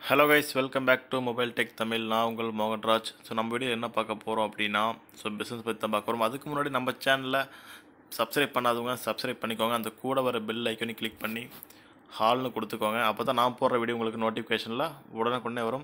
Hello guys, welcome back to Mobile Tech Tamil. நான் உங்கள் மோகன் ராஜ். ஸோ நம்ம வீடியோ என்ன பார்க்க போகிறோம் அப்படின்னா பிஸ்னஸ் பற்றி தான் பார்க்க போகிறோம். அதுக்கு முன்னாடி நம்ம சேனலில் சப்ஸ்கிரைப் பண்ணாதவங்க சப்ஸ்கிரைப் பண்ணிக்கோங்க. அந்த கூட வர பெல் ஐக்கனை கிளிக் பண்ணி ஹால்னு கொடுத்துக்கோங்க. அப்போ தான் நான் போடுற வீடியோ உங்களுக்கு நோட்டிஃபிகேஷனில் உடனே வரும்.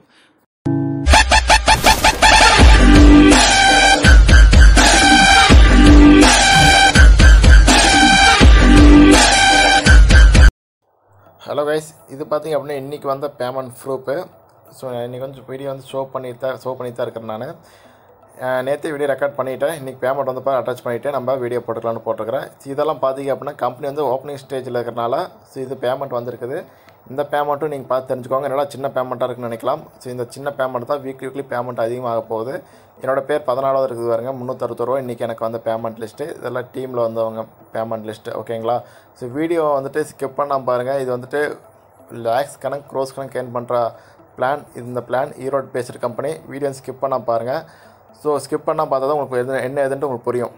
ஹலோ கைஸ், இது பார்த்திங்க அப்படின்னா இன்றைக்கி வந்த பேமெண்ட் ப்ரூஃபு. ஸோ இன்றைக்கி வந்து வீடியோ வந்து ஷோ பண்ணி தான் இருக்கிறேன். நான் நேற்று வீடியோ ரெக்கார்ட் பண்ணிவிட்டேன். இன்றைக்கி பேமெண்ட் வந்து அட்டாச் பண்ணிவிட்டு நம்ம வீடியோ போட்டுக்கலான்னு போட்டிருக்கிறேன். ஸோ இதெல்லாம் பார்த்திங்க அப்படின்னா கம்பெனி வந்து ஓப்பனிங் ஸ்டேஜில் இருக்கிறனால ஸோ இது பேமெண்ட் வந்துருக்குது. இந்த பேமெண்ட்டும் நீங்கள் பார்த்து தெரிஞ்சுக்கோங்க. என்னடா சின்ன பேமெண்ட்டாக இருக்குன்னு நினைக்கலாம். ஸோ இந்த சின்ன பேமெண்ட் தான் வீக்லி பேமெண்ட் அதிகமாக போகுது. என்னோடய பேர் 14வது இருக்குது பாருங்க, 360 ரூபா இன்றைக்கி எனக்கு வந்து பேமெண்ட் லிஸ்ட்டு. இதெல்லாம் டீமில் வந்தவங்க பேமெண்ட் லிஸ்ட்டு. ஓகேங்களா? ஸோ வீடியோ வந்துட்டு ஸ்கிப் பண்ணாமல் பாருங்கள். இது வந்துட்டு லேக்ஸ் கணக்கு க்ரோஸ் கணக்கு ஏர்ன் பண்ணுற பிளான். இந்த plan Erode based company. Video skip பண்ணாமல் பாருங்கள். ஸோ ஸ்கிப் பண்ணால் பார்த்தா தான் உங்களுக்கு என்ன ஏதுன்ட்டு உங்களுக்கு புரியும்.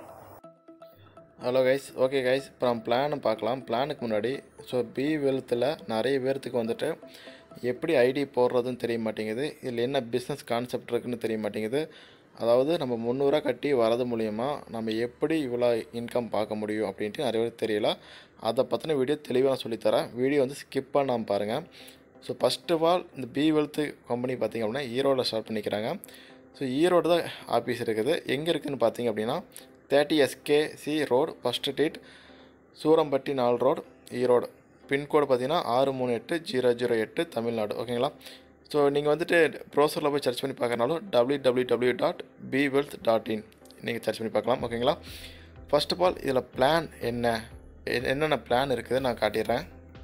ஹலோ கைஸ், ஓகே கைஸ், இப்போ நம்ம பிளானை பார்க்கலாம். பிளானுக்கு முன்னாடி பி வெல்த்தில் நிறைய பேர்த்துக்கு வந்துட்டு எப்படி ஐடி போடுறதுன்னு தெரிய மாட்டேங்குது. இதில் என்ன பிஸ்னஸ் கான்செப்ட் இருக்குதுன்னு தெரிய மாட்டேங்குது. அதாவது நம்ம 300 ரூபா கட்டி வரது மூலிமா நம்ம எப்படி இவ்வளோ இன்கம் பார்க்க முடியும் அப்படின்ட்டு நிறைய பேர் தெரியல. அதை பற்றின வீடியோ தெளிவாக நான் சொல்லித்தரேன். வீடியோ வந்து ஸ்கிப் பண்ணாமல் பாருங்கள். ஸோ ஃபஸ்ட் ஆஃப் ஆல் இந்த பி வெல்த்து கம்பெனி பார்த்திங்க அப்படின்னா ஈரோடில் ஸ்டார்ட் பண்ணிக்கிறாங்க. ஸோ ஈரோடு தான் ஆஃபீஸ் இருக்குது. எங்கே இருக்குதுன்னு பார்த்திங்க அப்படின்னா 30 SKC road, first street, Surampatti 4 road, Erode. Pincode பார்த்திங்கன்னா 638008 தமிழ்நாடு. ஓகேங்களா? ஸோ நீங்கள் வந்துட்டு ப்ரௌசரில் போய் சர்ச் பண்ணி பார்க்கறனாலும் www.bwealth.in நீங்கள் சர்ச் பண்ணி பார்க்கலாம். ஓகேங்களா? ஃபர்ஸ்ட் ஆஃப் ஆல் இதில் பிளான் என்னென்ன பிளான் இருக்குது நான் காட்டிடுறேன்.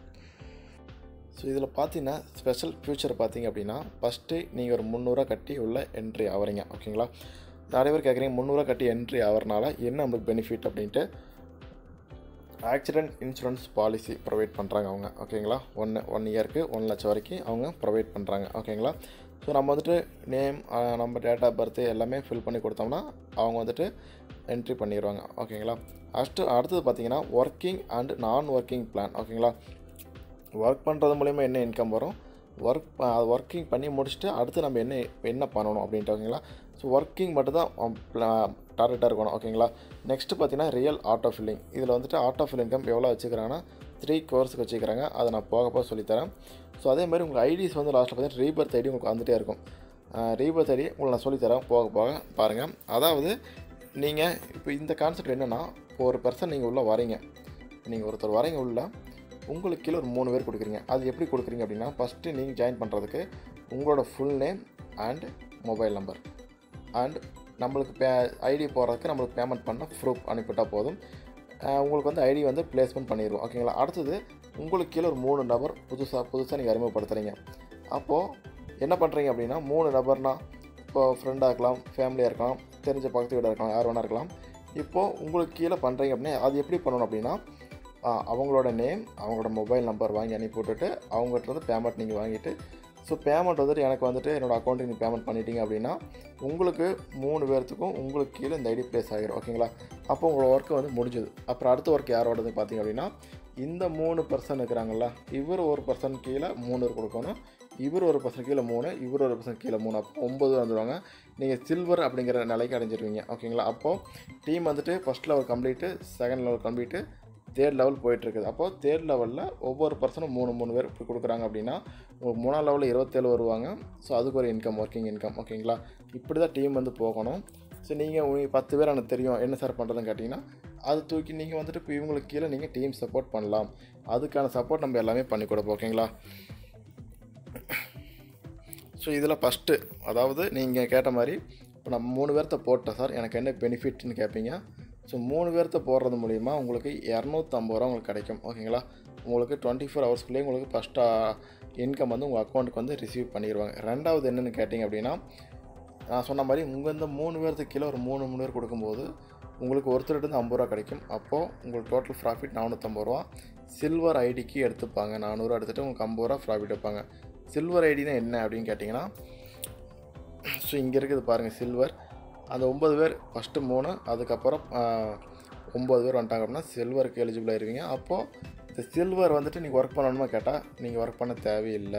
ஸோ இதில் பார்த்தீங்கன்னா ஸ்பெஷல் ஃபியூச்சர் பார்த்திங்க அப்படின்னா ஃபஸ்ட்டு நீங்கள் ஒரு 300 ரூபா கட்டி உள்ள என்ட்ரி ஆகிறீங்க. ஓகேங்களா? நிறைய பேர் கேட்குறீங்க 300 ரூபா கட்டி என்ட்ரி ஆகிறனால என்ன நம்மளுக்கு பெனிஃபிட் அப்படின்ட்டு. ஆக்சிடென்ட் இன்சூரன்ஸ் பாலிசி ப்ரொவைட் பண்ணுறாங்க அவங்க. ஓகேங்களா? ஒன் இயருக்கு 1 லட்சம் வரைக்கும் அவங்க ப்ரொவைட் பண்ணுறாங்க. ஓகேங்களா? ஸோ நம்ம வந்துட்டு நேம், நம்ம டேட் ஆஃப் பர்த் எல்லாமே ஃபில் பண்ணி கொடுத்தோம்னா அவங்க வந்துட்டு என்ட்ரி பண்ணிடுவாங்க. ஓகேங்களா? அடுத்தது பார்த்திங்கன்னா working and non working plan. ஓகேங்களா? ஒர்க் பண்ணுறது மூலிமா என்ன இன்கம் வரும், ஒர்க்கிங் பண்ணி முடிச்சுட்டு அடுத்து நம்ம என்ன பண்ணணும் அப்படின்ட்டு. ஓகேங்களா? ஸோ ஒர்க்கிங் மட்டும் தான் டார்கெட்டாக இருக்கணும். ஓகேங்களா? நெக்ஸ்ட்டு பார்த்தீங்கன்னா ரியல் ஆட்டோ ஃபில்லிங். இதில் வந்துட்டு ஆட்டோ ஃபில் இன்கம் எவ்வளோ வச்சுக்கிறாங்கன்னா 3 கோர்ஸுக்கு வச்சுக்கிறாங்க. அதை நான் போக சொல்லித்தரேன். ஸோ அதே மாதிரி உங்களுக்கு ஐடிஸ் வந்து லாஸ்ட்டில் பார்த்தீங்கன்னா ரீபர்த் ஐடி உங்களுக்கு வந்துகிட்டே இருக்கும். ரீபர்த் ஐடி உங்களுக்கு நான் சொல்லித்தரேன், போக பாருங்கள். அதாவது நீங்கள் இப்போ இந்த கான்செப்ட் என்னென்னா, ஒரு பர்சன் நீங்கள் உள்ளே வரீங்க, நீங்கள் ஒருத்தர் வரீங்க உள்ள, உங்களுக்கு கீழே ஒரு 3 பேர் கொடுக்குறீங்க. அது எப்படி கொடுக்குறீங்க அப்படின்னா, ஃபஸ்ட்டு நீங்கள் ஜாயின் பண்ணுறதுக்கு உங்களோட full name and mobile number and நம்மளுக்கு ஐடி போடுறதுக்கு நம்மளுக்கு பேமெண்ட் பண்ண ப்ரூஃப் அனுப்பிவிட்டால் போதும். உங்களுக்கு வந்து ஐடி வந்து ப்ளேஸ்மெண்ட் பண்ணிடுவோம். ஓகேங்களா? அடுத்தது உங்களுக்கு கீழே ஒரு 3 நபர் புதுசாக நீங்கள் அறிமுகப்படுத்துகிறீங்க. அப்போது என்ன பண்ணுறீங்க அப்படின்னா, 3 நபர்னால் இப்போது ஃப்ரெண்டாக இருக்கலாம், ஃபேமிலியாக இருக்கலாம், தெரிஞ்ச பக்கத்து வீடாக இருக்கலாம், யார் வேணா இருக்கலாம். இப்போது உங்களுக்கு கீழே பண்ணுறீங்க அப்படின்னா அது எப்படி பண்ணணும் அப்படின்னா, அவங்களோட நேம், அவங்களோட மொபைல் நம்பர் வாங்கி அனுப்பி விட்டுட்டு அவங்ககிட்ட வந்து பேமெண்ட் நீங்கள் வாங்கிட்டு, ஸோ பேமெண்ட் வந்துட்டு எனக்கு வந்துட்டு என்னோடய அக்கௌண்ட்டுக்கு நீங்கள் பேமெண்ட் பண்ணிட்டீங்க அப்படின்னா உங்களுக்கு 3 பேர்த்துக்கும் உங்களுக்கு கீழே இந்த ஐடி ப்ளேஸ் ஆகிடும். ஓகேங்களா? அப்போ உங்களோட ஒர்க்கு வந்து முடிஞ்சுது. அப்புறம் அடுத்த ஒர்க் யாரோடது பார்த்திங்க அப்படின்னா, இந்த 3 பர்சன் இருக்கிறாங்களா, இவர் ஒரு பர்சன் கீழே 3 கொடுக்கணும், இவர் ஒரு பர்சன் கீழே 3, இவர் ஒரு பர்சன் கீழே 3, அப்போ 9 வந்துடுவாங்க. நீங்கள் சில்வர் அப்படிங்கிற நிலைக்கு அடைஞ்சிருவீங்க. ஓகேங்களா? அப்போது டீம் வந்துட்டு first level complete, second level complete, 3rd level போயிட்டுருக்குது. அப்போது 3rd லெவலில் ஒவ்வொரு பர்சனும் 3 பேர் இப்படி கொடுக்குறாங்க அப்படின்னா உங்களுக்கு 3ஆம் லெவலில் 27 வருவாங்க. ஸோ அதுக்கு ஒரு இன்கம், ஒர்க்கிங் இன்கம். ஓகேங்களா? இப்படி தான் டீம் வந்து போகணும். ஸோ நீங்கள் 10 பேர் எனக்கு தெரியும் என்ன சார் பண்ணுறதுன்னு கேட்டிங்கன்னா, அது தூக்கி நீங்கள் வந்துட்டு இப்போ இவங்களுக்கு கீழே நீங்கள் டீம் சப்போர்ட் பண்ணலாம். அதுக்கான சப்போர்ட் நம்ம எல்லாமே பண்ணி கொடுப்போம். ஓகேங்களா? ஸோ இதில் ஃபஸ்ட்டு, அதாவது நீங்கள் கேட்ட மாதிரி இப்போ நம்ம 3 பேர்த்த போட்டேன் சார், எனக்கு என்ன பெனிஃபிட்னு கேட்பீங்க. ஸோ 3 பேர்த்த போடுறது மூலிமா உங்களுக்கு 250 ரூபா உங்களுக்கு கிடைக்கும். ஓகேங்களா? உங்களுக்கு 24 ஹவர்ஸ்க்குள்ளேயே உங்களுக்கு ஃபஸ்ட்டு இன்கம் வந்து உங்கள் அக்கௌண்ட்டுக்கு வந்து ரிசீவ் பண்ணிடுவாங்க. ரெண்டாவது என்னென்னு கேட்டிங்க அப்படின்னா, நான் சொன்ன மாதிரி உங்கள் இந்த 3 பேர்த்துக்கு கீழே ஒரு 3 பேர் கொடுக்கும்போது உங்களுக்கு ஒருத்தர்கிட்ட 50 ரூபா கிடைக்கும். அப்போது உங்களுக்கு டோட்டல் ப்ராஃபிட் 450 ரூபா. சில்வர் ஐடிக்கு எடுத்துப்பாங்க. 400 ரூபா எடுத்துகிட்டு உங்களுக்கு 50 ரூபா ப்ராஃபிட் வைப்பாங்க. சில்வர் ஐடினா என்ன அப்படின்னு கேட்டிங்கன்னா, ஸோ இங்கே இருக்குது பாருங்கள் சில்வர். அந்த 9 பேர் ஃபஸ்ட்டு 3, அதுக்கப்புறம் 9 பேர் வந்துட்டாங்க அப்படின்னா சில்வருக்கு எலிஜிபிள் ஆயிருவீங்க. அப்போது இந்த சில்வர் வந்துட்டு நீங்கள் ஒர்க் பண்ணணுமா கேட்டால் நீங்கள் ஒர்க் பண்ண தேவையில்லை.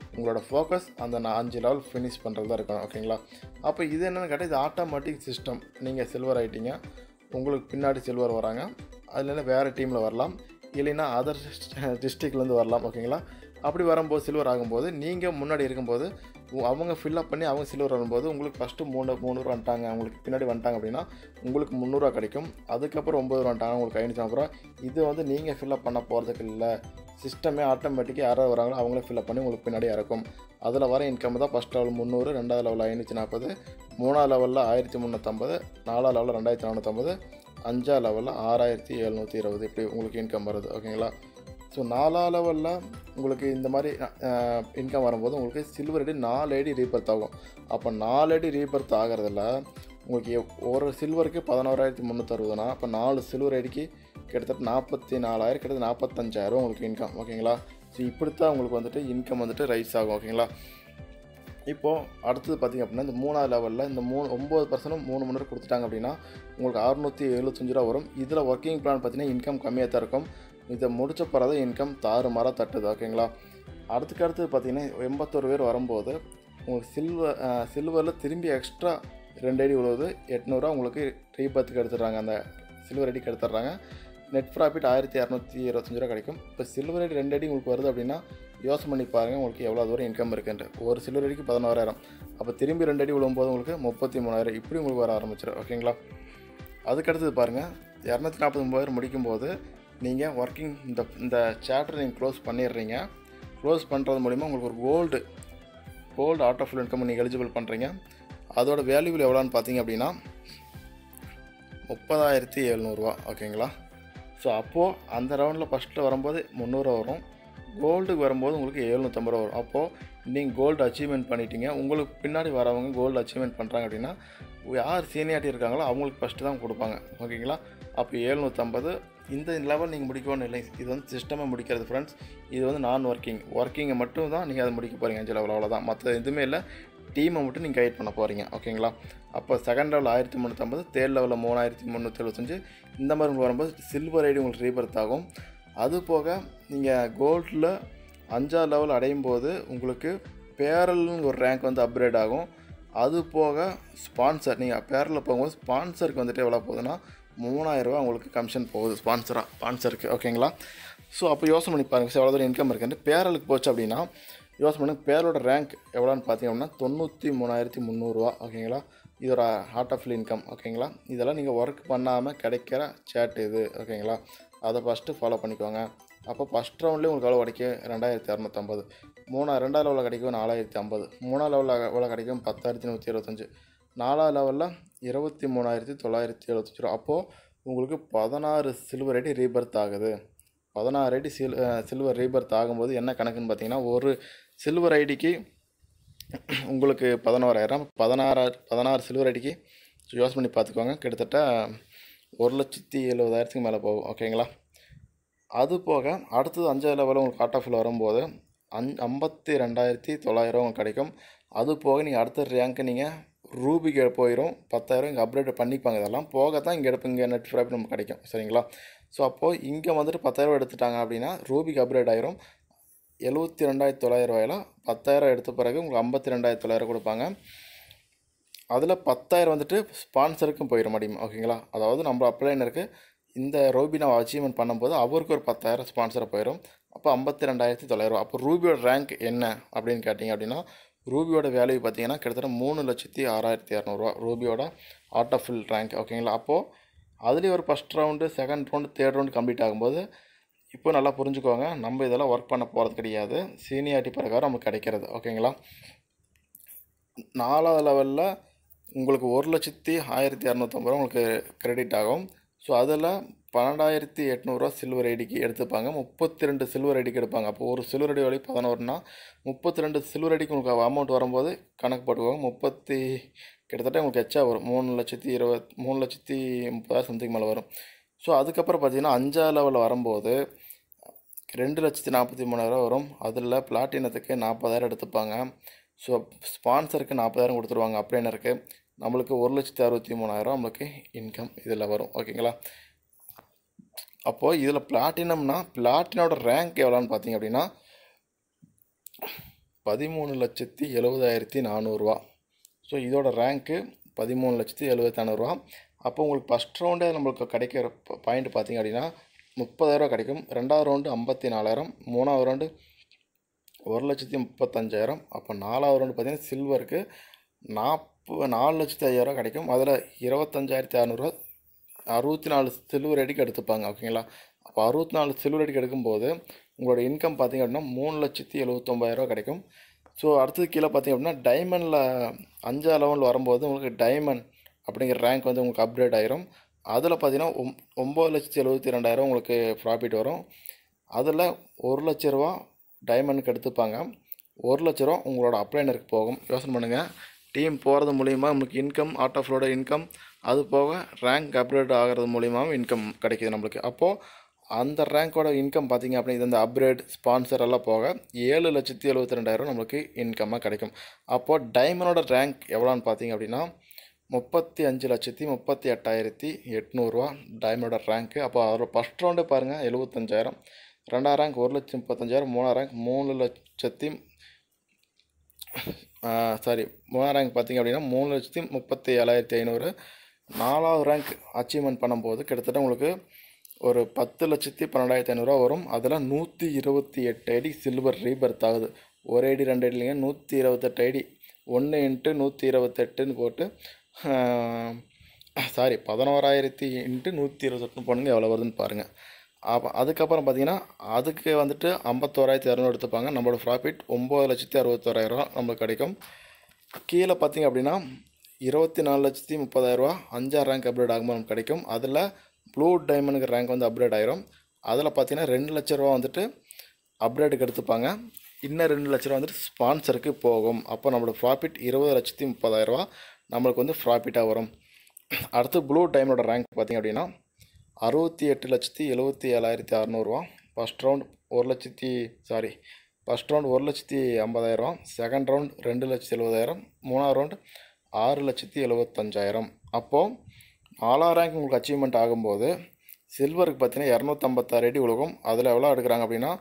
உங்களோட ஃபோக்கஸ் அந்த 5 லெவல் ஃபினிஷ் பண்ணுறது தான் இருக்கணும். ஓகேங்களா? அப்போ இது என்னென்னு கேட்டால் இது ஆட்டோமேட்டிக் சிஸ்டம். நீங்கள் சில்வர் ஆகிட்டீங்க, உங்களுக்கு பின்னாடி சில்வர் வராங்க, அதில் வேறு டீமில் வரலாம், இல்லைன்னா அதர் டிஸ்ட்ரிக்ட்லேருந்து வரலாம். ஓகேங்களா? அப்படி வரும்போது சில்வர் ஆகும்போது நீங்கள் முன்னாடி இருக்கும்போது அவங்க ஃபில்லப் பண்ணி அவங்க சில்வர் வரும்போது உங்களுக்கு ஃபஸ்ட்டு 300 வந்துட்டாங்க, உங்களுக்கு பின்னாடி வந்துட்டாங்க அப்படின்னா உங்களுக்கு 300 கிடைக்கும். அதுக்கப்புறம் 900 வந்துட்டாங்க, உங்களுக்கு 500. அப்புறம் இது வந்து நீங்கள் ஃபில்லப் பண்ண போகிறதுக்கு இல்லை, சிஸ்டமே ஆட்டோமேட்டிக்காக யாராவது வராங்களோ அவங்களே ஃபில்லப் பண்ணி உங்களுக்கு பின்னாடி இறக்கும். அதில் வர இன்கம் தான் ஃபஸ்ட் லெவல் 300, ரெண்டாவது லெவலில் 540, மூணாவது லெவலில் 1350, நாலாவது லெவலில் 2450, அஞ்சாவது லெவலில் 6720 இப்படி உங்களுக்கு இன்கம் வருது. ஓகேங்களா? ஸோ 4ஆவது லெவலில் உங்களுக்கு இந்த மாதிரி இன்கம் வரும்போது உங்களுக்கு சில்வர் ஐடி 4 ஐடி ரீபர்த் ஆகும். அப்போ 4 ஐடி ரீபர்த் ஆகிறதுல உங்களுக்கு ஒரு சில்வருக்கு 11,360னா அப்போ 4 சில்வர் ஐடிக்கு கிட்டத்தட்ட 44,000, கிட்டத்தட்ட 45,000 உங்களுக்கு இன்கம். ஓகேங்களா? ஸோ இப்படித்தான் உங்களுக்கு வந்துட்டு இன்கம் வந்துட்டு ரைஸ் ஆகும். ஓகேங்களா? இப்போது அடுத்தது பார்த்திங்க அப்படின்னா இந்த 3ஆவது லெவலில் இந்த 9% 3 மணி நேரம் கொடுத்துட்டாங்க அப்படின்னா உங்களுக்கு 675 ரூபா வரும். இதில் ஒர்க்கிங் பிளான் பார்த்திங்கன்னா இன்கம் கம்மியாக தான் இருக்கும். இதை முடிச்ச பிறகு இன்கம் தாறுமாறாக தட்டுது. ஓகேங்களா? அடுத்தது பார்த்திங்கன்னா 81 பேர் வரும்போது உங்களுக்கு சில்வரில் திரும்பி எக்ஸ்ட்ரா 2 ஐடி உழுவுது, 800 உங்களுக்கு ரீபர்த்துக்கு எடுத்துடுறாங்க, அந்த சில்வர் ஐடிக்கு எடுத்துடுறாங்க. நெட் ப்ராஃபிட் 1225 ரூபா கிடைக்கும். இப்போ சில்வர் ஐடி 2 ஐடி உங்களுக்கு வருது அப்படின்னா யோசனை பண்ணி பாருங்கள் உங்களுக்கு எவ்வளோ தூரம் இன்கம் இருக்குன்ட்டு. ஒரு சில்வர் ஐடிக்கு 11,000, அப்போ திரும்பி 2 ஐடி விழும்போது உங்களுக்கு 33,000 இப்படி உங்களுக்கு வர ஆரம்பிச்சிடும். ஓகேங்களா? அதுக்கடுத்தது பாருங்கள் 249 முடிக்கும்போது நீங்கள் ஒர்க்கிங் இந்த சாப்டர் நீங்கள் க்ளோஸ் பண்ணிடுறீங்க. க்ளோஸ் பண்ணுறது மூலிமா உங்களுக்கு ஒரு கோல்டு ஆட்டோ ஃபுல் இன்கம் நீங்கள் எலிஜிபிள் பண்ணுறீங்க. அதோட வேல்யூவில் எவ்வளோன்னு பார்த்தீங்க அப்படின்னா 30,700 ரூபா. ஓகேங்களா? ஸோ அப்போது அந்த ரவுண்டில் ஃபஸ்ட்டில் வரும்போது 300 வரும், கோல்டுக்கு வரும்போது உங்களுக்கு 750 ரூபா வரும். அப்போது நீங்கள் கோல்டு அச்சீவ்மெண்ட் பண்ணிட்டீங்க. உங்களுக்கு பின்னாடி வரவங்க கோல்டு அச்சீவ்மெண்ட் பண்ணுறாங்க அப்படின்னா யார் சீனியாரிட்டி இருக்காங்களோ அவங்களுக்கு ஃபஸ்ட்டு தான் கொடுப்பாங்க. ஓகேங்களா? அப்போ 750 இந்த லெவல் நீங்கள் முடிக்கணும் இல்லை, இது வந்து சிஸ்டமாக முடிக்கிறது ஃப்ரெண்ட்ஸ். இது வந்து ஒர்க்கிங்கை மட்டும் தான் நீங்கள் அதை முடிக்க போகிறீங்க 5 லெவல், அவ்வளோதான். மற்ற எதுவுமே இல்லை, டீமை மட்டும் நீங்கள் கைட் பண்ண போகிறீங்க. ஓகேங்களா? அப்போ செகண்ட் லெவலில் 1350, தேர்ட் லெவலில் 3375 இந்த மாதிரி உங்களுக்கு வரும்போது சில்வர் ஐடி உங்களுக்கு ரீபர்த் ஆகும். அது போக நீங்கள் கோல்டில் 5ஆவது லெவல் அடையும் போது உங்களுக்கு பேரல்னு ஒரு ரேங்க் வந்து அப்கிரேட் ஆகும். அது போக ஸ்பான்சர், நீங்கள் பேரலில் போகும்போது ஸ்பான்சருக்கு வந்துட்டு எவ்வளோ போகுதுன்னா 3,000 ரூபா உங்களுக்கு கமிஷன் போகுது ஸ்பான்சருக்கு. ஓகேங்களா? ஸோ அப்போ யோசனை பண்ணி பாருங்கள் எவ்வளோ தூரம் இன்கம் இருக்குன்னு. பேரலுக்கு போச்சு அப்படின்னா யோசனை பண்ணி பேரோட ரேங்க் எவ்வளோன்னு பார்த்தீங்க அப்படின்னா 93,300 ரூபா. ஓகேங்களா? இதோட ஹார்ட் ஆஃப் இன்கம். ஓகேங்களா? இதெல்லாம் நீங்கள் ஒர்க் பண்ணாமல் கிடைக்கிற சேட் இது. ஓகேங்களா? அதை ஃபஸ்ட்டு ஃபாலோ பண்ணிக்கோங்க. அப்போ ஃபஸ்ட் ரவுண்ட்லேயே உங்களுக்கு எவ்வளோ கிடைக்கும் 2,250, ரெண்டாவது லெவலில் கிடைக்கும் 4,050, மூணாவது லெவலில் எவ்வளோ கிடைக்கும் 10,125, நாலாவது லெவலில் 23,975 ரூபா. அப்போது உங்களுக்கு 16 சில்வர் ஐடி ரீபர்த் ஆகுது. 16 ஐடி சில்வர் ரீபர்த் ஆகும்போது என்ன கணக்குன்னு பார்த்தீங்கன்னா ஒரு சில்வர் ஐடிக்கு உங்களுக்கு 11,000, 16 சில்வர் ஐடிக்கு யோசனை பண்ணி பார்த்துக்கோங்க, கிட்டத்தட்ட 1,70,000 மேலே போகும். ஓகேங்களா? அது போக அடுத்தது 5ஆவது லெவலில் உங்களுக்கு காட் ஆஃபில் வரும்போது 52,900 உங்களுக்கு கிடைக்கும். அது போக நீங்கள் அடுத்த ரேங்க்கு நீங்கள் ரூபிக்கு போயிடும், 10,000 இங்கே அப்டேட் பண்ணிப்பாங்க. இதெல்லாம் போக தான் இங்கே இங்கே நெட் ப்ராஃபிட் நமக்கு கிடைக்கும். சரிங்களா? ஸோ அப்போது இங்கே வந்துட்டு 10,000 எடுத்துட்டாங்க அப்படின்னா ரூபிக்கு அப்டேட் ஆயிரும். 72,900 ரூபாயில் 10,000 எடுத்த பிறகு உங்களுக்கு 52,900 கொடுப்பாங்க. அதில் 10,000 வந்துட்டு ஸ்பான்சருக்கும் போயிடும் முடியும். ஓகேங்களா? அதாவது நம்ம அப்ளைனருக்கு இந்த ரூபி நான் அச்சீவ்மெண்ட் பண்ணும்போது அவருக்கு ஒரு 10,000 ஸ்பான்சரை போயிடும். அப்போ 52,900 ரூபா. அப்போ ரூபியோட ரேங்க் என்ன அப்படின்னு கேட்டிங்க அப்படின்னா ரூபியோட வேல்யூ பார்த்தீங்கன்னா கிட்டத்தட்ட 3,06,200 ரூபா ரூபியோட ஆர்ட் ஆஃப் ஃபில் ரேங்க். ஓகேங்களா? அப்போது அதுலேயும் ஒரு first round, second round, third round complete ஆகும்போது இப்போ நல்லா புரிஞ்சுக்கோங்க, நம்ம இதெல்லாம் ஒர்க் பண்ண போகிறது கிடையாது, சீனியாரிட்டி பிரகாரம் நமக்கு கிடைக்கிறது. ஓகேங்களா? 4ஆவது லெவலில் உங்களுக்கு 1,01,250 ரூபா உங்களுக்கு கிரெடிட் ஆகும். ஸோ அதில் 12,800 ரூபா சில்வர் ஐடிக்கு எடுத்துப்பாங்க, 32 சில்வர் ஐடிக்கு எடுப்பாங்க. அப்போ ஒரு சில்வர் ஐடி வழி 11னா 32 சில்வர் ஐடிக்கு உங்களுக்கு அமௌண்ட் வரும்போது கணக்கு போட்டுக்கோங்க. கிட்டத்தட்ட உங்களுக்கு எச்சா வரும் 3,30,000 சம்திங் மேலே வரும். ஸோ அதுக்கப்புறம் பார்த்தீங்கன்னா 5ஆவது லெவலில் வரும்போது 2,43,000 வரும். அதில் பிளாட்டினத்துக்கு 40,000 எடுத்துப்பாங்க. ஸோ ஸ்பான்சருக்கு 40,000 கொடுத்துருவாங்க. அப்ளைனருக்கு நம்மளுக்கு 1,63,000 நம்மளுக்கு இன்கம் இதில் வரும். ஓகேங்களா? அப்போது இதில் பிளாட்டினம்னா பிளாட்டினோட ரேங்க் எவ்வளோன்னு பார்த்தீங்க அப்படின்னா 13,70,400 ஸோ இதோட ரேங்க்கு 13,70,400. அப்போ உங்களுக்கு ஃபஸ்ட் ரவுண்டே நம்மளுக்கு கிடைக்கிற பாயிண்ட் பார்த்திங்க அப்படின்னா 30,000 கிடைக்கும். ரெண்டாவது ரவுண்டு 54,000, மூணாவது ரவுண்டு 1,35,000. அப்போ நாலாவது ரவுண்டு பார்த்திங்கன்னா சில்வருக்கு 4,05,000 கிடைக்கும். அதில் 25,600 64 சில்வர் அடிக்கு எடுத்துப்பாங்க. ஓகேங்களா? அப்போ 64 சில்வர் அடிக்கு எடுக்கும்போது உங்களோட இன்கம் பார்த்திங்க அப்படின்னா 3,79,000 கிடைக்கும். ஸோ அடுத்தது கீழே பார்த்திங்க அப்படின்னா டைமண்டில் 5ஆம் லெவல் வரும்போது உங்களுக்கு டைமண்ட் அப்படிங்கிற ரேங்க் வந்து உங்களுக்கு அப்கிரேட் ஆயிரும். அதில் பார்த்திங்கன்னா 9,72,200 உங்களுக்கு ப்ராஃபிட் வரும். அதில் 1,00,000 ரூபா டைமண்டுக்கு எடுத்துப்பாங்க. 1,00,000 ரூபா உங்களோட அப்ளைனருக்கு போகும். யோசனை பண்ணுங்கள். டீம் போகிறது மூலிமா உங்களுக்கு இன்கம், ஆர்ட் ஆஃப் ஃப்ளோட இன்கம், அது போக ரேங்க் அப்கிரேட் ஆகிறது மூலியமாகவும் இன்கம் கிடைக்கிது நம்மளுக்கு. அப்போது அந்த ரேங்க்கோட இன்கம் பார்த்திங்க அப்படின்னா இந்த அப்கிரேட் ஸ்பான்சர் எல்லாம் போக 7,72,200 நம்மளுக்கு இன்கம்மாக கிடைக்கும். அப்போது டைமண்டோட ரேங்க் எவ்வளோன்னு பார்த்திங்க அப்படின்னா 35,38,800 டைமண்டோட ரேங்க்கு. அப்போ அதோட ஃபஸ்ட் ரவுண்டே பாருங்கள் 75,000, ரெண்டாவது ரேங்க் 1,35,000, மூணாவது ரேங்க் 3,00,000 மூணாவது ரேங்க் பார்த்திங்க அப்படின்னா 3,37,500. நாலாவது ரேங்க் அச்சீவ்மெண்ட் பண்ணும்போது கிட்டத்தட்ட உங்களுக்கு ஒரு 10,12,500 வரும். அதில் 128 ஐடி சில்வர் ரீபர்த் ஆகுது. ஒரு ஐடி 2 ஐடி இல்லைங்க, 128 ஐடி 1 × 128ன்னு போட்டு 11,000 × 128 பண்ணுங்கள் எவ்வளோ வருதுன்னு பாருங்கள். அப்போ அதுக்கப்புறம் பார்த்தீங்கன்னா அதுக்கு வந்துட்டு 51,200 எடுத்துப்பாங்க. நம்மளோட ப்ராஃபிட் 9,61,000 நம்மளுக்கு கிடைக்கும். கீழே பார்த்திங்க அப்படின்னா 24,30,000 5ஆம் ரேங்க் அப்கிரேட் ஆகும்போது நமக்கு கிடைக்கும். அதில் ப்ளூ டைமண்டுக்கு ரேங்க் வந்து அப்கிரேட் ஆயிரும். அதில் பார்த்தீங்கன்னா 2,00,000 ரூபா வந்துட்டு அப்கிரேடுக்கு எடுத்துப்பாங்க. இன்னும் 2,00,000 வந்துட்டு ஸ்பான்சருக்கு போகும். அப்போ நம்மளோட ப்ராஃபிட் 20,30,000 நம்மளுக்கு வந்து ப்ராஃபிட்டாக வரும். அடுத்து ப்ளூ டைமண்டோட ரேங்க் பார்த்திங்க அப்படின்னா 68,77,600. ஃபஸ்ட் ரவுண்ட் 1,50,000, செகண்ட் ரவுண்ட் 2,70,000, மூணாவது ரவுண்ட் 6,75,000. அப்போது 4ஆம் ரேங்க் உங்களுக்கு அச்சீவ்மெண்ட் ஆகும்போது சில்வருக்கு பார்த்தீங்கன்னா 256 ஐடி உலகம். அதில் எவ்வளோ எடுக்கிறாங்க அப்படின்னா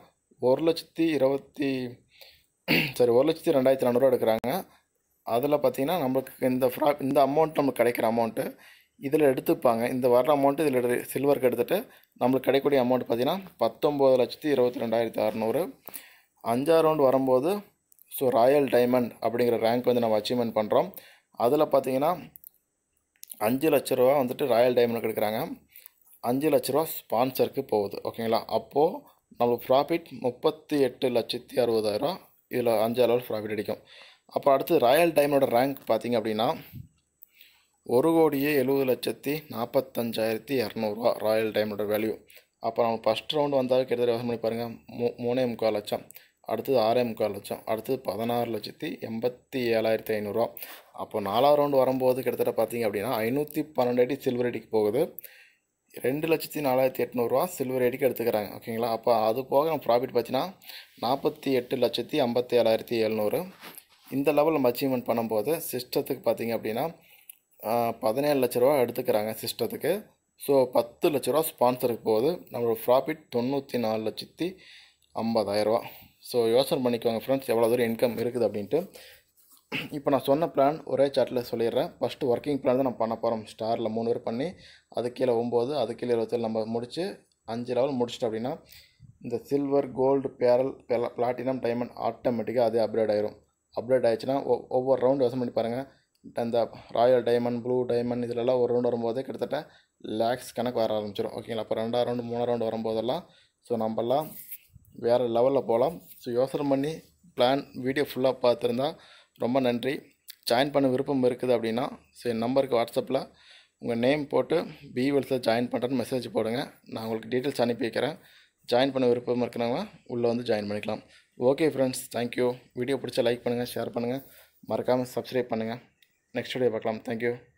1,02,400 எடுக்கிறாங்க. அதில் பார்த்தீங்கன்னா நம்மளுக்கு இந்த அமௌண்ட் நமக்கு கிடைக்கிற அமௌண்ட்டு இதில் எடுத்துப்பாங்க. இந்த வர்ற அமௌண்ட்டு இதில் சில்வருக்கு எடுத்துகிட்டு நம்மளுக்கு கிடைக்கக்கூடிய அமௌண்ட் பார்த்தீங்கன்னா 19,22,600. 5ஆம் ரவுண்டு வரும்போது ஸோ ராயல் டைமண்ட் அப்படிங்கிற ரேங்க் வந்து நம்ம அச்சீவ்மெண்ட் பண்ணுறோம். அதில் பார்த்தீங்கன்னா 5,00,000 ரூபா வந்துட்டு ராயல் டைமண்டுக்கு எடுக்கிறாங்க. 5,00,000 ரூபா ஸ்பான்சருக்கு போகுது. ஓகேங்களா? அப்போது நம்மளுக்கு ப்ராஃபிட் 38,60,000. இதில் 5ஆம் லெவல் ப்ராஃபிட் அடிக்கும். அப்போ அடுத்து ராயல் டைமண்டோட ரேங்க் பார்த்திங்க அப்படின்னா 1,70,45,200 ராயல் டைமண்டோட வேல்யூ. அப்போ நம்ம ஃபஸ்ட் ரவுண்டு வந்தால் கிட்டத்தட்ட யோசனை பண்ணி பாருங்கள் 3,45,00,000, அடுத்தது 6,45,00,000, அடுத்தது 16,87,500. அப்போ 4ஆம் ரவுண்டு வரும்போது கிட்டத்தட்ட பார்த்திங்க அப்படின்னா 512 ஐடி சில்வர் ஐடிக்கு போகுது. 2,04,800 சில்வர் ஐடிக்கு எடுத்துக்கிறாங்க. ஓகேங்களா? அப்போ அது போக நம்ம ப்ராஃபிட் பார்த்தீங்கன்னா 48,57,700. இந்த லெவல் நம்ம அச்சீவ்மெண்ட் பண்ணும்போது சிஸ்டத்துக்கு பார்த்திங்க அப்படின்னா 17,00,000 ரூபா எடுத்துக்கிறாங்க சிஸ்டத்துக்கு. ஸோ 10,00,000 ரூபா ஸ்பான்சருக்கு போகுது. நம்மளோட ப்ராஃபிட் 94,50,000. ஸோ யோசனை பண்ணிக்கோங்க ஃப்ரெண்ட்ஸ் எவ்வளோ தூரம் இன்கம் இருக்குது அப்படின்ட்டு. இப்போ நான் சொன்ன பிளான் ஒரே சார்ட்டில் சொல்லிடுறேன். ஃபஸ்ட்டு ஒர்க்கிங் பிளான் தான் நம்ம பண்ண போகிறோம். ஸ்டாரில் 3 பேர் பண்ணி அது கீழே 9, அது கீழே 27 நம்ம முடித்து 5 லெவல் முடிச்சிட்டோம் அப்படின்னா இந்த silver, gold, pearl, platinum, diamond ஆட்டோமேட்டிக்காக அதே அப்கிரேட் ஆயிரும். அப்கிரேட் ஆகிடுச்சுன்னா ஒவ்வொரு ரவுண்டு யோசனை பண்ணி பாருங்கள். அந்த ராயல் டைமண்ட், ப்ளூ டைமண்ட் இதிலெல்லாம் ஒரு ரவுண்டு வரும்போது கிட்டத்தட்ட லேக்ஸ் கணக்கு வர ஆரம்பிச்சிடும். ஓகேங்களா? அப்போ 2ஆம் ரவுண்டு 3ஆம் ரவுண்டு வரும்போதெல்லாம் ஸோ நம்மலாம் வேறு லெவலில் போகலாம். ஸோ யோசனை பண்ணி பிளான் வீடியோ ஃபுல்லாக பார்த்துருந்தா ரொம்ப நன்றி. ஜாயின் பண்ண விருப்பம் இருக்குது அப்படின்னா ஸோ என் நம்பருக்கு வாட்ஸ்அப்பில் உங்கள் நேம் போட்டு பிவெல்ஸில் ஜாயின் பண்ணுறேன்னு மெசேஜ் போடுங்க. நான் உங்களுக்கு டீட்டெயில்ஸ் அனுப்பி வைக்கிறேன். ஜாயின் பண்ண விருப்பம் இருக்கிறவங்க உள்ளே வந்து ஜாயின் பண்ணிக்கலாம். Okay friends, thank you. வீடியோ பிடிச்சா லைக் பண்ணுங்கள், ஷேர் பண்ணுங்கள், மறக்காமல் சப்ஸ்கிரைப் பண்ணுங்கள். நெக்ஸ்ட் வீடியோ பார்க்கலாம். தேங்க்யூ.